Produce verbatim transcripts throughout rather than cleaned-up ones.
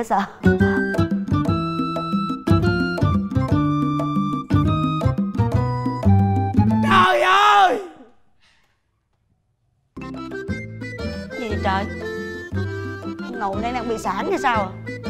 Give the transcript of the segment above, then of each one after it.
dễ sợ. Trời ơi! Cái gì vậy trời? Ngồi đang đang bị sản hay sao à?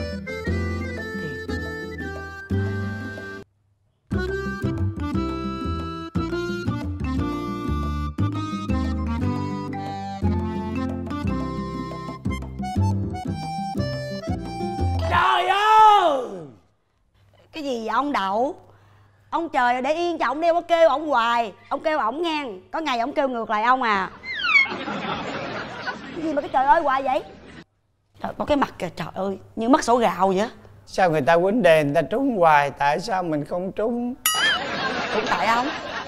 Trời ơi! Cái gì vậy ông Đậu? Ông trời để yên cho ông đeo, có kêu ổng hoài. Ông kêu ổng ngang, có ngày ổng kêu ngược lại ông à. Cái gì mà cái trời ơi hoài vậy? Trời, có cái mặt kìa, trời ơi, như mất sổ gạo vậy. Sao người ta quýnh đề người ta trúng hoài, tại sao mình không trúng? Cũng tại ông.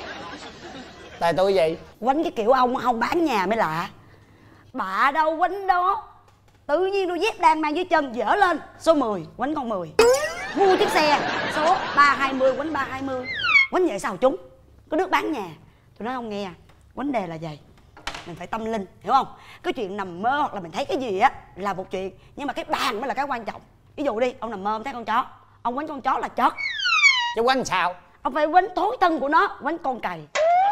Tại tôi gì? Quánh cái kiểu ông không bán nhà mới lạ. Bạ đâu quánh đó. Tự nhiên đôi dép đang mang dưới chân dở lên. Số mười, quánh con mười. Mua chiếc xe, số ba hai mươi, quánh ba hai mươi. Quánh vậy sao chúng? Có nước bán nhà. Tôi nói ông nghe, quánh đề là vậy. Mình phải tâm linh, hiểu không? Cái chuyện nằm mơ hoặc là mình thấy cái gì á là một chuyện, nhưng mà cái bàn mới là cái quan trọng. Ví dụ đi, ông nằm mơ ông thấy con chó, ông quánh con chó là chót. Chứ quánh sao? Ông phải quánh thối thân của nó, quánh con cày.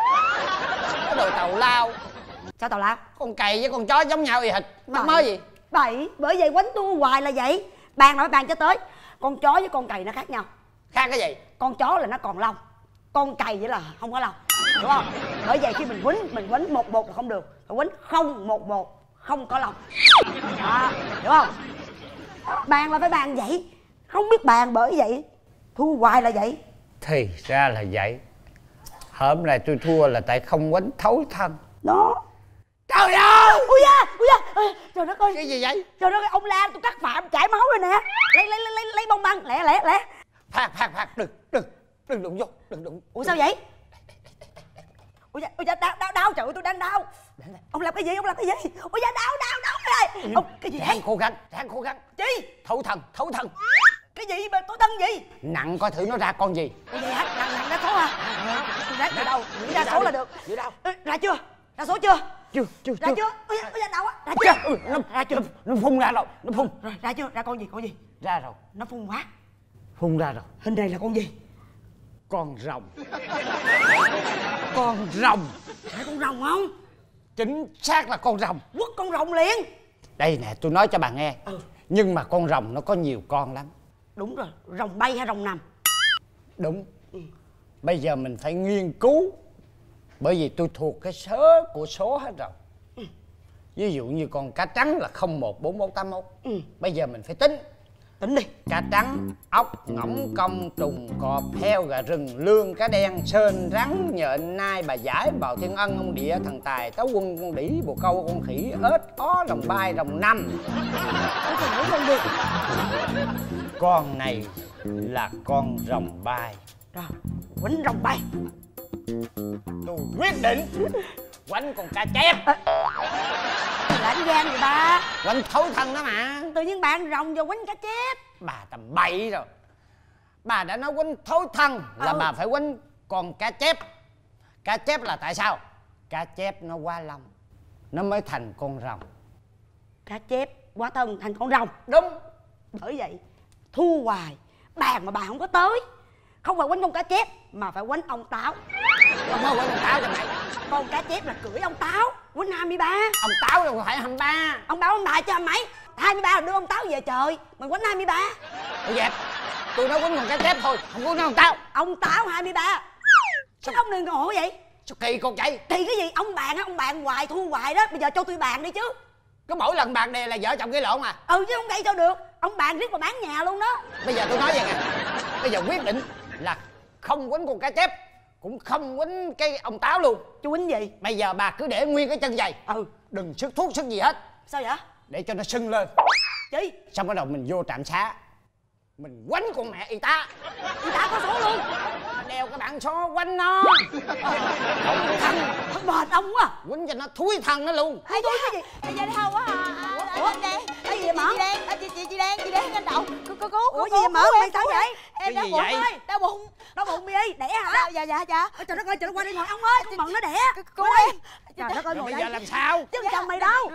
Cái đồ tào lao. Sao tào lao? Con cày với con chó giống nhau y hệt. Mắc mớ gì? Bậy, bởi vậy quánh tôi hoài là vậy. Bàn nói bàn cho tới. Con chó với con cày nó khác nhau. Khác cái gì? Con chó là nó còn lông, con cày vậy là không có lông, hiểu không? Bởi vậy khi mình quýnh, mình quýnh một một là không được, phải quýnh không một một, không có lông. Đó, hiểu không? Bàn là phải bàn vậy, không biết bàn bởi vậy thua hoài là vậy. Thì ra là vậy. Hôm nay tôi thua là tại không quánh thấu thân. Đó. Trời ơi! Ui da, ui da, trời đất ơi. Cái gì vậy? Trời đất ơi, ông Lan tôi cắt phạm chảy máu rồi nè. Lấy lấy lấy lấy, lấy bông băng, lẹ lẹ lẹ. Phạt phạt phạt, đừng đừng đừng đụng vô, đừng đụng. Ủa sao vậy? Ui da, ui da, đau đau đau, trời ơi tôi đang đau. Ông làm cái gì, ông làm cái gì? Ui da, đau đau đau cái này. Ông cái gì Ráng cố gắng, ráng cố gắng. Chi? Thấu thân, thấu thân. Cái gì mà tối thân gì? Nặng coi thử nó ra con gì. Cái gì hả? Nặng nặng ra số hả? Tôi ráng từ đâu? Ra số là được. Giữ đâu? Ra chưa? Ra số chưa? Chưa, chưa, Ra chưa. chưa? Ui da, ui da, đau á. Ra chưa? Nó, ra chưa? Nó, nó phun ra rồi, nó phun. Rồi, ra chưa? Ra con gì? Con gì? Ra rồi. Nó phun quá. Phun ra rồi. Hình này là con gì? Con rồng. Con rồng. Phải con rồng không? Chính xác là con rồng. Quất con rồng liền. Đây nè, tôi nói cho bà nghe. Ừ. Nhưng mà con rồng nó có nhiều con lắm. Đúng rồi, rồng bay hay rồng nằm? Đúng. Ừ. Bây giờ mình phải nghiên cứu. Bởi vì tôi thuộc cái sớ của số hết rồi. Ừ. Ví dụ như con cá trắng là không một bốn bốn tám mốt. Ừ. Bây giờ mình phải tính. Tính đi. Cá trắng, ốc, ngỗng, công, trùng, cọp, heo, gà rừng, lương, cá đen, sên, rắn, nhện, nai, bà giải, bào thiên ân, ông địa, thần tài, táo quân, con đỉ, bồ câu, con khỉ, ếch, ó, rồng bay, rồng năm. Ôi trời ơi, con gì? Con này là con rồng bay. Rồi, quýnh rồng bay. Tôi quyết định quánh con cá chép. Lãnh gian gì ba? Quánh thấu thân đó mà. Tự nhiên bạn rồng vô quýnh cá chép. Bà tầm bậy rồi. Bà đã nói quánh thấu thân là Ừ. bà phải quánh con cá chép. Cá chép là tại sao? Cá chép nó quá lông, nó mới thành con rồng. Cá chép quá thân thành con rồng. Đúng. Bởi vậy thu hoài, bàn mà bà không có tới. Không phải quánh con cá chép mà phải quánh ông Táo. Ông mới quánh ông Táo cho mày. Con cá chép là cưỡi ông Táo, quánh hai mươi ba. Ông Táo đâu phải hai mươi ba. Ông báo ông đại cho mấy hai mươi ba là đưa ông Táo về trời. Mình quánh hai mươi ba. Ủa dẹp, tôi nói quánh con cá chép thôi, không có nói ông Táo. Ông Táo hai mươi ba. Sao ông đừng ngộ vậy? Sao kỳ con chạy? Kỳ cái gì? Ông bàn á, ông bàn hoài thu hoài đó. Bây giờ cho tôi bàn đi chứ. Có mỗi lần bạc đề là vợ chồng gây lộn à? Ừ chứ không gây sao được. Ông bàn riết mà bán nhà luôn đó. Bây giờ tôi nói vậy nè, bây giờ quyết định là không quánh con cá chép, cũng không quánh cái ông Táo luôn. Chú quýnh gì? Bây giờ bà cứ để nguyên cái chân giày. Ừ. Đừng sức thuốc sức gì hết. Sao vậy? Để cho nó sưng lên. Chi? Xong bắt đầu mình vô trạm xá, mình quánh con mẹ y tá. Y tá có số luôn. Đeo cái bảng số quánh nó. Không thân. Thôi mệt ông quá. Quánh cho nó thúi thân nó luôn. Ai tôi cái gì? Bây giờ đi đâu quá à? Ủa? Anh Đen. Cái gì vậy Mỡ? Chị Đen, chị chị chị Đen, chị Đen anh Đậu. Cô cô cứu. Ủa gì vậy Mỡ? Mày sao vậy? Em Cái đau gì bụng vậy? ơi, đau bụng. Đau bụng đi, đẻ hả? Dạ dạ dạ. Ôi trời đất ơi, trời đất qua đây ngồi ông ơi, con Mận nó đẻ. Cô Qua em. đây. Trời đất ơi, Rồi ngồi bây giờ đây. làm sao? Chứ chồng mày đâu?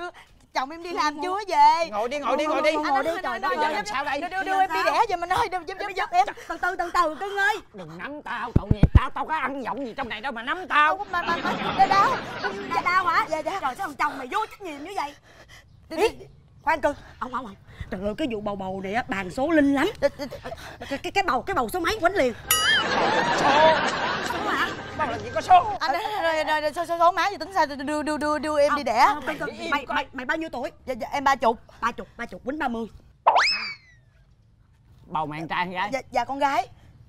chồng em đi làm chưa về. Ngồi đi, ngồi đi, ngồi đi. Ngồi đi, trời đất ơi. Làm sao đây? Đưa đưa em đi đẻ giùm anh ơi, giúp giúp giúp em. Từ từ từ từ cưng ơi. Đừng nắm tao, tội nghiệp tao, tao có ăn giọng gì trong này đâu mà nắm tao. Mà mà mà đau đau. Dạ đau hả? Dạ dạ. Trời sao thằng chồng mày vô trách nhiệm như vậy? Ý, khoan cưng. Ông ông ông. Trời ơi cái vụ bầu bầu này á bàn số linh lắm. Cái cái cái bầu cái bầu số mấy quánh liền. Số. Số hả? Bao làm gì có số. Anh rồi rồi rồi số số má gì tính sao đưa đưa đưa đưa em đi đẻ. Mày mày mày bao nhiêu tuổi? Dạ dạ em ba chục. Ba chục, ba chục quýnh ba mươi. Bầu mẹ trai con gái? Dạ dạ con gái.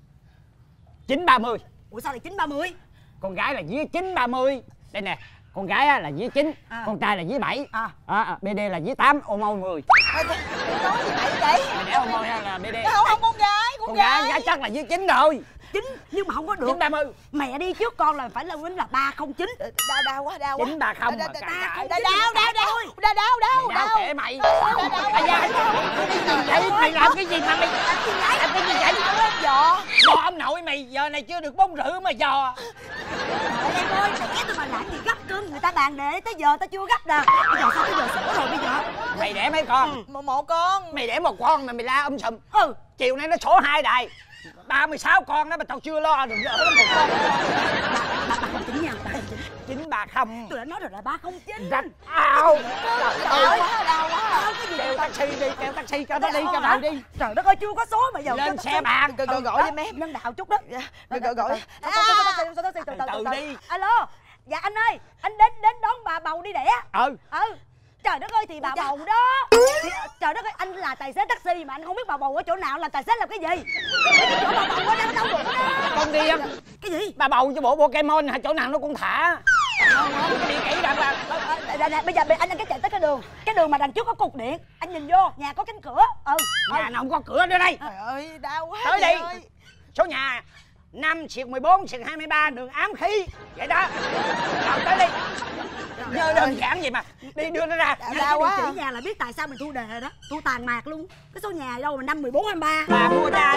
Chín ba mươi. Ủa sao lại chín ba mươi? Con gái là dưới chín ba mươi. Đây nè, con gái á là dưới chín, à. Con trai là dưới bảy. À. À, bê đê là dưới tám, ô môi mười. Nói gì vậy vậy? Mày đẻ ô môi hay là bê đê? Không không con gái, con, con gái. gái. Gái chắc là dưới chín rồi. Chín nhưng mà không có được. Chín ba mươi. Mẹ đi trước con là phải là quýnh là ba không chín. Đau đau quá đau quá. Chín ba không mà đau cãi. đau đau đau đau đau đau đau kệ mày. Bây giờ vậy mày làm cái gì mà mày làm cái gì vậy? Dò Dò ông nội mày, giờ này chưa được bốn rưỡi mà dò. Em ơi, đẻ tôi mà làm gì gấp cưng, người ta bàn để tới giờ tao chưa gấp nè. Bây giờ sao tới giờ sửa rồi bây giờ? Mày đẻ mấy con? một một con. Mày đẻ một con mà mày la um sùm. Ừ. Chiều nay nó sổ hai đài. ba mươi sáu con đó mà tao chưa lo được ở đó một con. ba không chín nha, ba không chín. Chín ba không. Tôi đã nói rồi là ba không chín. Rách ao. Đau quá đau quá. Cái gì Kêu taxi đi, kêu taxi cho nó đi cho mày đi. Trời đất ơi chưa có số mà giờ. Lên xe bàn. Gọi gọi em em. Nhân đạo chút đó. Gọi gọi. Từ từ đi. Alo. Dạ anh ơi, anh đến đến đón bà bầu đi đẻ. Ừ. Ừ. Trời đất ơi thì bà bầu đó thì, trời đất ơi anh là tài xế taxi mà anh không biết bà bầu ở chỗ nào, là tài xế làm cái gì? Cái chỗ bà bầu ở đâu đâu được đó. Con điên. Cái gì? Bà bầu cho bộ Pokemon hả, chỗ nào nó cũng thả. Không không, đi kỹ đặng là. Nè nè bây giờ anh anh cái chạy tới cái đường, cái đường mà đằng trước có cục điện, anh nhìn vô, nhà có cánh cửa. Ừ. Nhà nào không có cửa nữa đây. Trời ơi đau quá. Tới đi. Số nhà năm xuyệt mười bốn xuyệt hai mươi ba đường ám khí. Vậy đó. Rồi tới đi. Nhớ đơn giản gì mà. Đi đưa nó ra. Đau quá. Chỉ nhà là biết tại sao mình thu đề đó. Thu tàn mạc luôn. Cái số nhà đâu mà năm mười bốn hai mươi ba. Bà mua ra.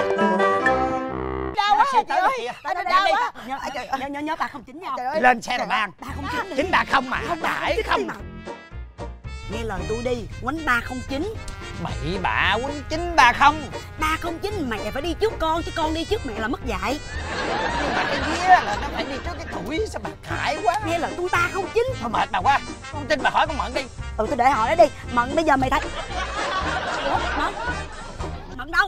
Đau quá chị ơi. Đau quá. Nhớ nhớ nhớ ba không chín nha. Lên xe là bàn. ba không chín. Chín ba không mà. Đại không. Nghe lời tôi đi, quánh ba không chín. Bậy bạ quýnh chín ba không. Ba không chín mẹ phải đi trước con chứ con đi trước mẹ là mất dạy. Nhưng mà cái vía là nó phải đi trước cái tuổi, sao bà khải quá. Nghe lời tôi ba không chín. Thôi mệt bà quá. Con tin bà hỏi con Mận đi. Ừ tôi để hỏi nó đi. Mận bây giờ mày thấy. Ủa Mận? Mận đâu?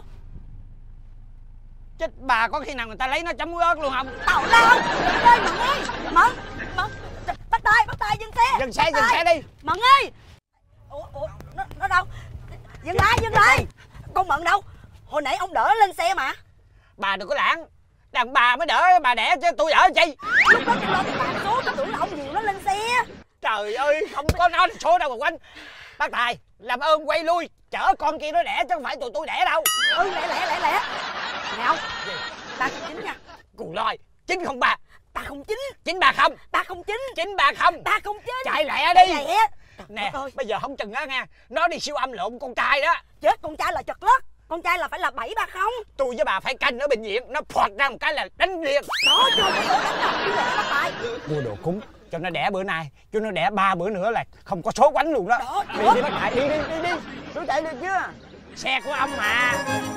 Chết bà, có khi nào người ta lấy nó chấm muối ớt luôn không? Tao đâu? Mận ơi, Mận ơi. Mận, Mận. Bắt tay, bắt tay dừng xe. Dừng xe, dừng xe đi. Mận ơi. Ủa, ủa, nó, nó đâu? Dừng lại, dừng lại. Con Mận đâu? Hồi nãy ông đỡ lên xe mà. Bà đừng có lãng. Đàn bà mới đỡ bà đẻ chứ tôi đỡ chi. Lúc đó tôi lo cái bàn số, tôi tưởng là ông dìu nó lên xe. Trời ơi, không có nói số đâu mà quanh. Bác Tài, làm ơn quay lui, chở con kia nó đẻ chứ không phải tụi tôi đẻ đâu. Ừ, lẹ lẹ lẹ lẹ. Nè ông. ba không chín nha. Cù lòi, chín không ba. ba không chín. chín ba không. ba không chín. chín ba không. ba không chín. Chạy lẹ đi. Lẹ. Nè, bây giờ không chừng á nghe, nó đi siêu âm lộn con trai đó. Chết, con trai là chật lất. Con trai là phải là bảy ba không. Tôi với bà phải canh ở bệnh viện, nó phọt ra một cái là đánh liền. Đó chưa có đánh đâu, đi lẹ bác Tài. Mua đồ cúng cho nó đẻ bữa nay, cho nó đẻ ba bữa nữa là không có số quánh luôn đó. Đó, đi đi bác Tài, đi đi đi đi. Tôi chạy được chưa? Xe của ông mà.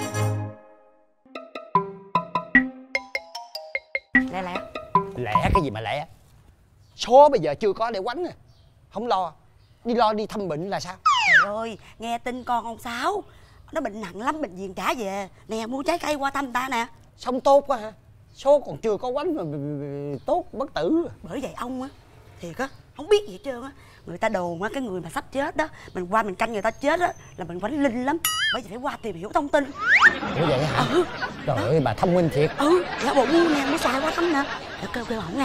Lẹ lẹ. Lẹ cái gì mà lẹ? Số bây giờ chưa có để quánh à. Không lo. Đi lo đi thăm bệnh là sao? Trời ơi, nghe tin con ông Sáu nó bệnh nặng lắm, bệnh viện trả về. Nè, mua trái cây qua thăm ta nè. Xong tốt quá hả? Số còn chưa có quánh mà tốt bất tử. Bởi vậy ông á, thiệt á, không biết gì hết trơn á. Người ta đồn á, cái người mà sắp chết đó, mình qua mình canh người ta chết á là mình quánh linh lắm. Bởi vậy phải qua tìm hiểu thông tin. Ủa vậy hả? Ừ. Trời ơi, bà thông minh thiệt. Ừ, dạ bộ mua nè, mới xài qua thăm nè. Để kêu kêu ổng nè.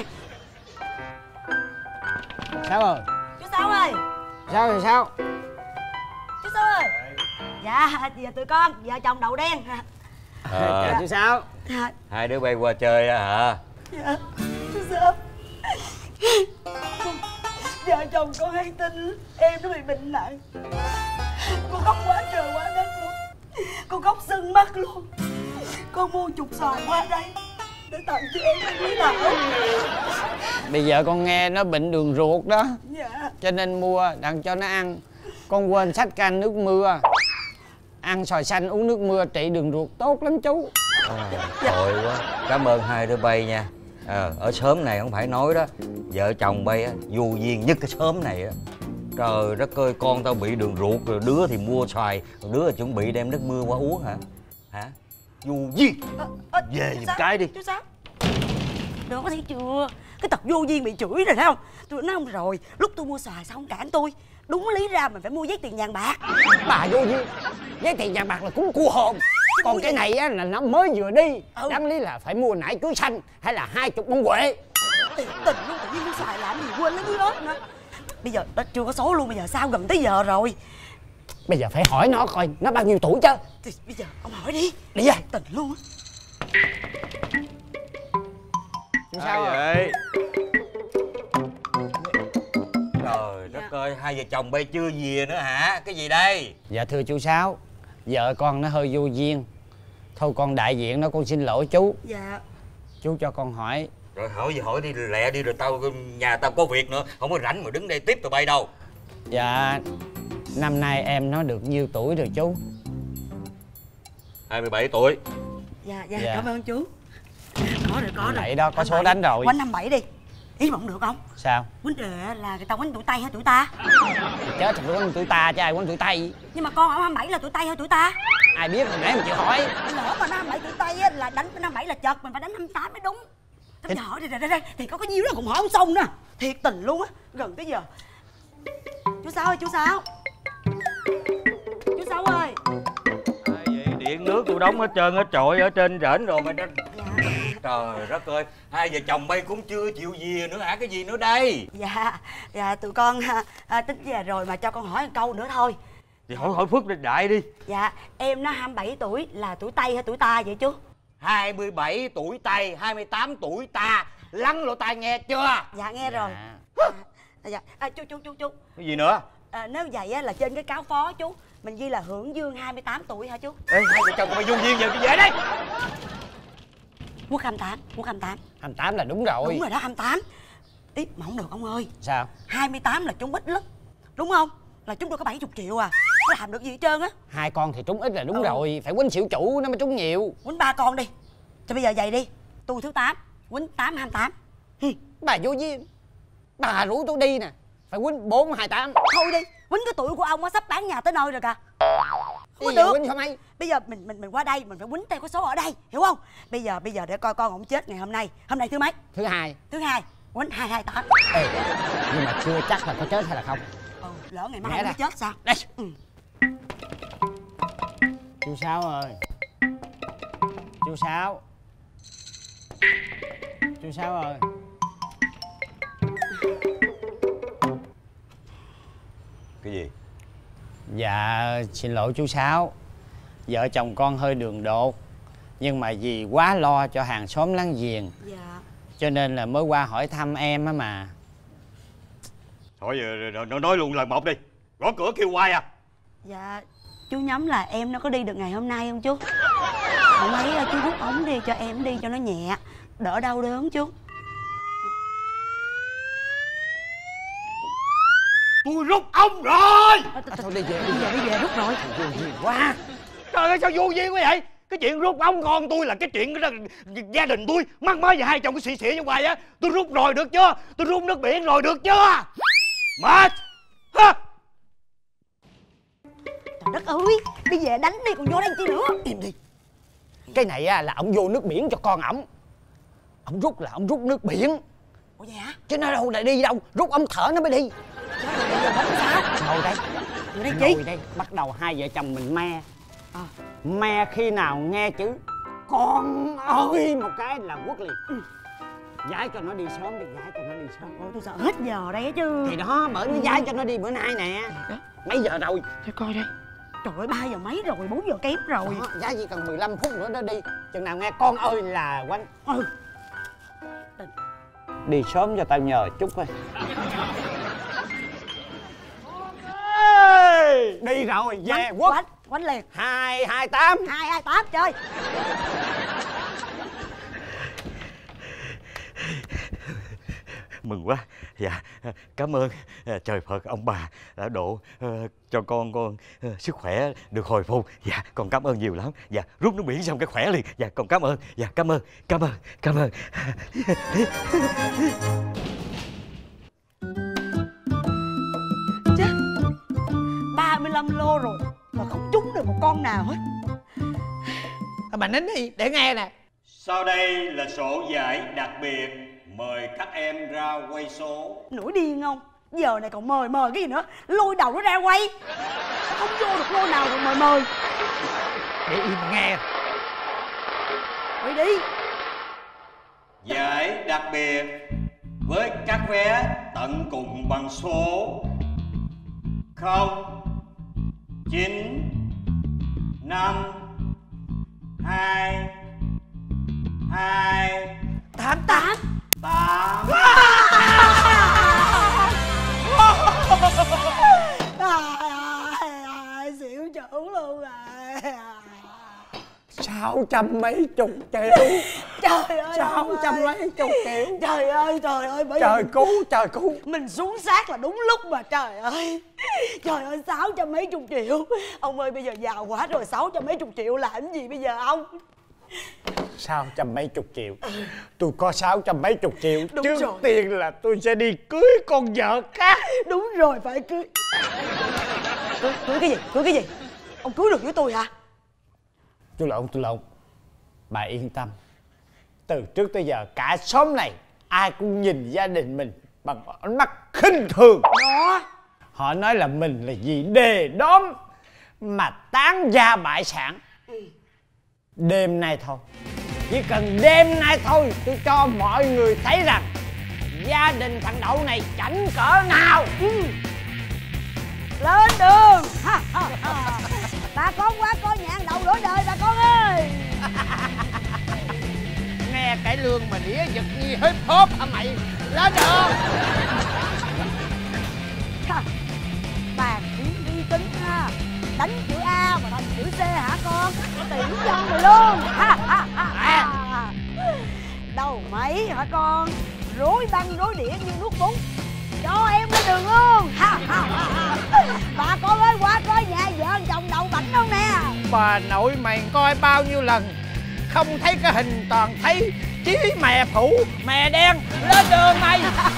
Sao rồi? Chú Sáu ơi. Sao rồi sao? Chú Sáu ơi. Dạ, giờ tụi con, vợ chồng đậu đen. Ờ, Chào chú Sáu. Dạ. hai đứa bay qua chơi đó hả? Dạ, chú Sáu. Vợ chồng con hay tin em nó bị bệnh nặng. Con khóc quá trời quá đất luôn. Con khóc sưng mắt luôn. Con mua chục xoài qua đây để tặng cho em với quý Thảo. Bây giờ con nghe nó bệnh đường ruột đó. Dạ. Cho nên mua đặng cho nó ăn. Con quên xách can nước mưa. Ăn xoài xanh uống nước mưa trị đường ruột tốt lắm chú. À, tội quá. Cảm ơn hai đứa bay nha. À, ở xóm này không phải nói đó, vợ chồng bay á vô duyên nhất cái xóm này á. Trời đất ơi, con tao bị đường ruột rồi đứa thì mua xoài, rồi đứa thì chuẩn bị đem nước mưa qua uống hả? Hả? Vô duyên. à, à, Về giùm cái đi. Chú Sáu, được có thấy chưa? Cái tật vô duyên bị chửi rồi thấy không? Tôi nói không rồi, lúc tôi mua xoài sao không cản tôi? Đúng lý ra mình phải mua giấy tiền vàng bạc. Bà vô duyên. Giấy tiền vàng bạc là cúng cua hồn. Còn cái này á là nó mới vừa đi. Ừ. Đáng lý là phải mua nải cưới xanh hay là hai chục bông huệ. Tiền tình luôn, tự nhiên mua xoài làm gì quên lấy đứa đó nữa. Bây giờ nó chưa có số luôn, bây giờ sao gần tới giờ rồi. Bây giờ phải hỏi nó coi nó bao nhiêu tuổi chứ. Thì bây giờ ông hỏi đi. Đi về. Tình luôn á. Sao vậy? Trời đất ơi, hai vợ chồng bay chưa về nữa hả? Cái gì đây? Dạ thưa chú Sáu, vợ con nó hơi vô duyên. Thôi con đại diện nó, con xin lỗi chú. Dạ. Chú cho con hỏi. Rồi hỏi gì hỏi đi, lẹ đi, rồi tao nhà tao có việc nữa, không có rảnh mà đứng đây tiếp tụi bay đâu. Dạ, năm nay em nó được nhiêu tuổi rồi chú? hai mươi bảy tuổi. Dạ, dạ, Dạ. cảm ơn chú. Có rồi, có rồi. Vậy đó, có số đánh rồi. Quánh năm bảy đi. Ý mà không được không? Sao? Quánh đề là người ta quánh tuổi Tây hay tuổi ta? Chết thì quánh tuổi ta chứ ai quánh tuổi Tây. Nhưng mà con ở hai mươi bảy là tuổi Tây hay tuổi ta? Ai biết mà để mà chịu hỏi. Lỡ mà nó hai mươi bảy tuổi Tây á, là đánh năm bảy là chật, mình phải đánh hai mươi tám mới đúng. Bây giờ hỏi đây, đây, đây, thì có cái nhiêu đó cũng hỏi không xong nè. Thiệt tình luôn á, gần tới giờ. Chú Sáu ơi, chú Sáu. Chú Sáu ơi. Ai vậy? Điện nước tôi đóng hết trơn hết trội ở trên rển rồi mà nó... Dạ. Trời đất ơi, hai vợ chồng bay cũng chưa chịu về nữa hả? Cái gì nữa đây? Dạ, dạ tụi con à, tính về rồi mà cho con hỏi một câu nữa thôi. Thì hỏi hỏi Phước đại đi. Dạ, em nó hai mươi bảy tuổi là tuổi Tây hay tuổi ta vậy chú? hai mươi bảy tuổi Tây, hai mươi tám tuổi ta. Lắng lỗ tai nghe chưa? Dạ nghe rồi. Dạ. À, dạ, à, chú chú chú chú. Cái gì nữa? À, nếu vậy á là trên cái cáo phó chú mình ghi là Hưởng Dương hai mươi tám tuổi hả chú? Ê, hai vợ chồng mày vô duyên giờ đi về đây. Quốc hai mươi tám, Quốc hai mươi tám. hai mươi tám là đúng rồi. Đúng rồi đó, hai mươi tám. Ý mà không được ông ơi. Sao? hai mươi tám là trúng ít lắm. Đúng không? Là chúng tôi có bảy mươi triệu à. Có làm được gì hết trơn á. Hai con thì trúng ít là đúng Ừ. rồi. Phải quýnh xỉu chủ nó mới trúng nhiều. Quýnh ba con đi. Cho bây giờ vậy đi. Tôi thứ tám, quýnh tám hai mươi tám. Hừ, Bà vô duyên. Bà rủ tôi đi nè. Phải quýnh bốn hai tám. thôi đi. Quýnh cái tuổi của ông á sắp bán nhà tới nơi rồi kìa. Không có Đi về được. quýnh sao mấy? Bây giờ mình mình mình qua đây mình phải quýnh theo cái số ở đây, hiểu không? Bây giờ bây giờ để coi con ổng chết ngày hôm nay. Hôm nay thứ mấy? Thứ hai. Thứ hai. Quýnh hai hai tám. Ê, nhưng mà chưa chắc là có chết hay là không. Ừ, lỡ ngày mai Mẹ ông ra. mới chết sao? Đây. Ừ. Chú Sáu ơi. Chú Sáu. Chú Sáu ơi. Cái gì? Dạ xin lỗi chú Sáu. Vợ chồng con hơi đường đột. Nhưng mà vì quá lo cho hàng xóm láng giềng Dạ. cho nên là mới qua hỏi thăm em á mà. Thôi giờ nó nói luôn lời một đi. Gõ cửa kêu hoài à. Dạ, chú nhắm là em nó có đi được ngày hôm nay không chú? Không ấy chú rút ống đi cho em đi cho nó nhẹ, đỡ đau đớn chú. Tôi rút ông rồi. À, À, thôi đi về đi về đi về rút rồi. Vô duyên quá. Trời ơi sao vô duyên quá vậy? Cái chuyện rút ông con tôi là cái chuyện đó, gia đình tôi mắc mớ và hai chồng cái xị xị như hoài á. Tôi rút rồi được chưa? Tôi rút nước biển rồi được chưa? Mệt ha. Trời đất ơi, đi về đánh đi còn vô đây chi nữa. Im đi. Cái này á, là ông vô nước biển cho con ổng. Ông rút là ông rút nước biển. Ủa vậy hả? Chứ nó đâu lại đi đâu. Rút ông thở nó mới đi. Chết rồi, bây giờ đánh sao? Ngồi đây. Ngồi đây chi? Ngồi đây. Bắt đầu hai vợ chồng mình me. À. Me khi nào nghe chữ con ơi một cái là quất liền. Ừ. Giải cho nó đi sớm đi. Giải cho nó đi sớm. Ôi tôi sợ hết giờ đây á chứ. Thì đó bởi nó giải cho nó đi bữa nay nè. Đó. Mấy giờ rồi? Cho coi đây. Trời ơi, ba giờ mấy rồi, bốn giờ kém rồi. Đó, giá chỉ cần mười lăm phút nữa đó đi. Chừng nào nghe con ơi là quanh. Ừ. Đi sớm cho tao nhờ chút thôi. Đi rồi, về Quánh, quất. quánh, quánh liền. Hai, hai, tám. Hai hai tám chơi. Mừng quá. Dạ, cảm ơn trời Phật ông bà đã độ uh, cho con con uh, sức khỏe được hồi phục. Dạ, con cảm ơn nhiều lắm. Dạ, rút nước biển xong cái khỏe liền. Dạ, con cảm ơn. Dạ, cảm ơn, cảm ơn, cảm ơn. Chết, ba mươi lăm lô rồi mà không trúng được một con nào hết. Bà nín đi để nghe nè. Sau đây là sổ giải đặc biệt, mời các em ra quay số. Nổi điên không? Giờ này còn mời mời cái gì nữa, lôi đầu nó ra quay. Không vô được lô nào rồi mời mời. Để im nghe. Quay đi. Giải đặc biệt với các vé tận cùng bằng số không chín năm hai hai Tám tám tám. Xỉu trưởng luôn rồi. sáu trăm mấy chục triệu. Trời ơi, Sáu trăm mấy chục triệu. Trời ơi, trời ơi, bởi Trời vì cứu, trời cứu. mình xuống xác là đúng lúc mà. Trời ơi, trời ơi, sáu trăm mấy chục triệu. Ông ơi, bây giờ giàu quá rồi, sáu trăm mấy chục triệu làm gì bây giờ ông? Sáu trăm mấy chục triệu. Tôi có sáu trăm mấy chục triệu. Đúng Trước rồi. tiên là tôi sẽ đi cưới con vợ khác. Đúng rồi, phải cưới. Cưới, cưới cái gì, cưới cái gì? Ông cưới được với tôi hả? Tôi lộn, tôi lộn. Bà yên tâm. Từ trước tới giờ cả xóm này ai cũng nhìn gia đình mình bằng ánh mắt khinh thường. Đó. Họ nói là mình là gì đề đóm mà tán gia bại sản. Đêm nay thôi, chỉ cần đêm nay thôi, tôi cho mọi người thấy rằng gia đình thằng Đậu này chảnh cỡ nào. Ừ. Lên đường. Ha, ha, ha. Bà con quá coi nhạn đầu đổi đời bà con ơi. Nghe cái lương mà đĩa giật như hip hop hả mày? Lên đường. Ha. Bàn phím vi tính ha. Đánh chữ A mà thành chữ C hả con? Tiểu nhân rồi luôn. Ha, ha, ha, ha. Đâu mấy hả con? Rối băng rối đĩa như nước bún. Cho em lên đường luôn. Ha, ha, ha. Bà con ơi, qua coi nhà vợ chồng Đậu bảnh không nè. Bà nội mày coi bao nhiêu lần không thấy cái hình, toàn thấy chí mè phủ mè đen. Lên đường mày.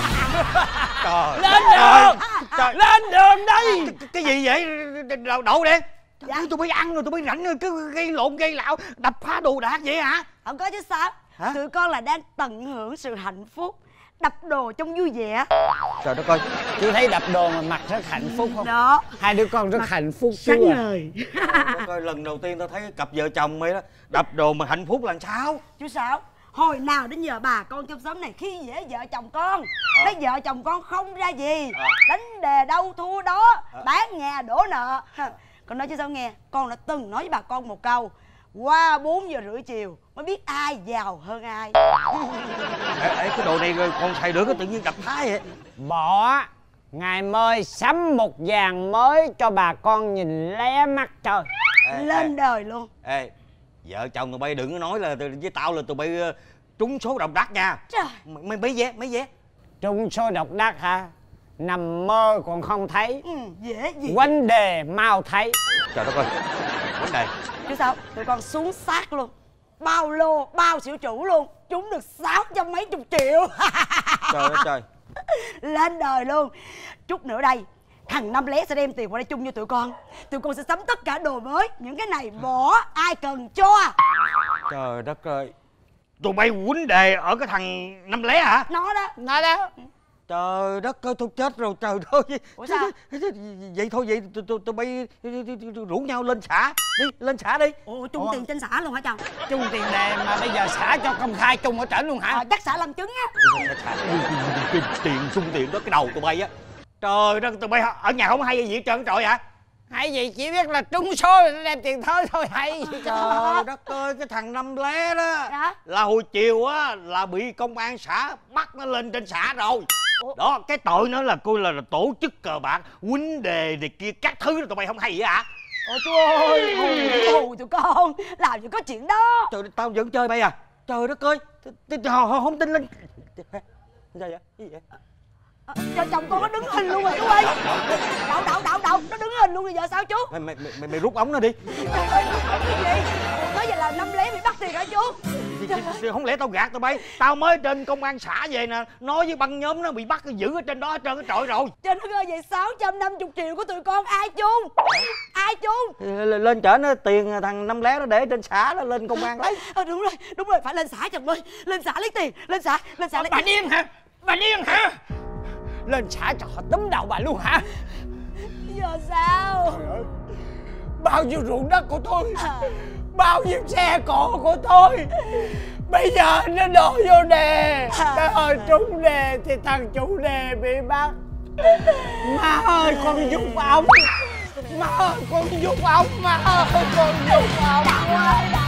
Trời. Lên đường. Trời. Lên đường đi. Cái, cái gì vậy? Đậu, đậu đen. Dạ. Tôi mới ăn rồi, tôi mới rảnh rồi, cứ gây lộn gây lạo, đập phá đồ đạc vậy hả? Không có chứ sao. Hả? Tụi con là đang tận hưởng sự hạnh phúc, đập đồ trong vui vẻ. Trời đất ơi. Chú thấy đập đồ mà mặt rất hạnh phúc không? Đó. Hai đứa con rất hạnh phúc chú Sáng à. ngời. Trời, lần đầu tiên tao thấy cặp vợ chồng mày đó đập đồ mà hạnh phúc là sao? Chú Sáu, hồi nào đến giờ bà con trong xóm này khi dễ vợ chồng con, thấy vợ chồng con không ra gì, đánh đề đâu thua đó, bán nhà đổ nợ. Con nói chú Sáu nghe, con đã từng nói với bà con một câu, qua bốn giờ rưỡi chiều mới biết ai giàu hơn ai. Ê, ê, cái đồ này rồi còn xài được, cái tự nhiên đập phá vậy. Bỏ. Ngày mới sắm một vàng mới cho bà con nhìn lé mắt trời. Ê, Lên ê, đời luôn. ê, vợ chồng tụi bay đừng có nói là với tao là tụi bay uh, trúng số độc đắc nha. Trời. Mấy mấy vé, mấy vé. Trúng số độc đắc hả? Nằm mơ còn không thấy. Ừ, dễ gì. Vấn đề mau thấy. Trời đất ơi, vấn đề. Chú Sáu, tụi con xuống xác luôn, bao lô, bao xỉu chủ luôn, trúng được sáu trăm mấy chục triệu. Trời ơi trời. Lên đời luôn. Chút nữa đây thằng Năm Lé sẽ đem tiền qua đây chung cho tụi con. Tụi con sẽ sắm tất cả đồ mới. Những cái này bỏ, ai cần cho. Trời đất ơi. Tụi bay quýnh đề ở cái thằng Năm Lé hả? Nó đó. Nói đó. Trời đất ơi, tôi chết rồi, trời ơi. Ủa sao? Vậy thôi, vậy tụi, tụi, tụi bay rủ nhau lên xã đi, lên xã đi. Ủa, chung Ủa? tiền trên xã luôn hả chồng? Chung tiền đề mà bây giờ xả cho công khai chung ở trển luôn hả? À, chắc xã làm chứng á. Xã tiền, tiền, chung tiền đó cái đầu tụi bay á. Trời đất, tụi bay ở nhà không hay gì hết trơn trời hả? Hay gì chỉ biết là trúng số rồi nó đem tiền thôi thôi hay gì. Trời đất ơi, cái thằng Năm Lé đó Dạ? là hồi chiều á là bị công an xã bắt nó lên trên xã rồi. Ủa? Đó, cái tội nó là coi là, là tổ chức cờ bạc, quýnh đề này kia các thứ đó, tụi bay không hay vậy hả? Ôi chú ơi, hù, hù tụi con, làm gì có chuyện đó. Trời, tao vẫn chơi bay à? Trời đất ơi, họ không tin lên. Sao vậy? Cái gì vậy? À, vợ chồng con nó đứng hình luôn rồi chú ơi. Đậu đậu đậu đậu nó đứng hình luôn rồi, giờ sao chú? Mày mày mày, mày rút ống nó đi. Trời ơi, cái gì? Nói vậy là năm lé bị bắt thiệt hả chú? Thì, thì, thì không lẽ tao gạt tụi bay? Tao mới trên công an xã về nè, nói với băng nhóm nó bị bắt giữ ở trên đó hết trơn cái trọi rồi. Trời đất ơi, vậy sáu trăm năm mươi triệu của tụi con ai chung? Ai chung? Thì lên trển nó tiền thằng năm lé nó để trên xã nó lên công an lấy. À, đúng rồi, đúng rồi, phải lên xã chồng ơi. Lên xã lấy tiền, lên xã, lên xã lấy Bà điên hả? Bà điên hả? Lên xã cho họ túm đầu bà luôn hả? Giờ sao? Trời ơi, bao nhiêu ruộng đất của tôi, À, bao nhiêu xe cộ của tôi bây giờ nó đổ vô đề. Trời ơi, trúng đề thì thằng chủ đề bị bắt. Má ơi, con giúp ông. Má ơi, con giúp ông. Má ơi, con giúp ông. Đậu ơi, đậu.